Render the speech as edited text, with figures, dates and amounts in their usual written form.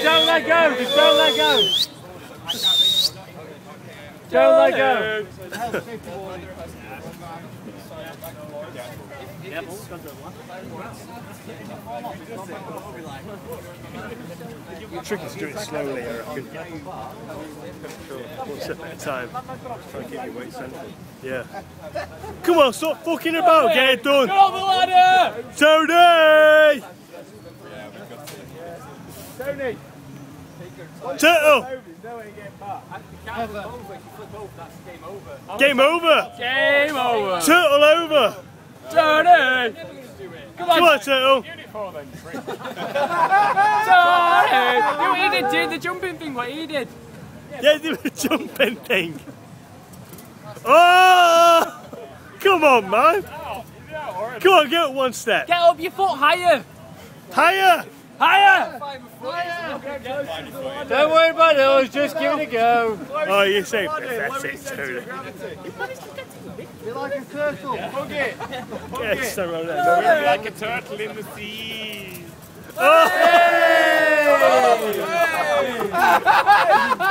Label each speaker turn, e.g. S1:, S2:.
S1: don't let go. Just don't let go. Don't let go.
S2: The trick is to do it slowly, I reckon. One step at a time. Try and keep your weight central. Yeah. Come on, stop fucking about, get it done.
S1: Go on the ladder!
S2: Tony!
S1: Tony!
S2: Turtle! Game over!
S1: Game over!
S2: Turtle over!
S1: Tony! Come on,
S2: Turtle!
S1: Tony! Do what he did, do the jumping thing, what he did.
S2: Yeah, do the jumping thing. Oh! Come on, man! Come on, get up one step.
S1: Get up your foot higher!
S2: Higher!
S1: Higher! Don't worry about it, I was just giving it a go.
S2: Oh, you're so pathetic, Tony.
S3: You're like a turtle. Hug it.
S2: Yes, stand around there.
S4: You're like a turtle in the sea.
S2: Oh!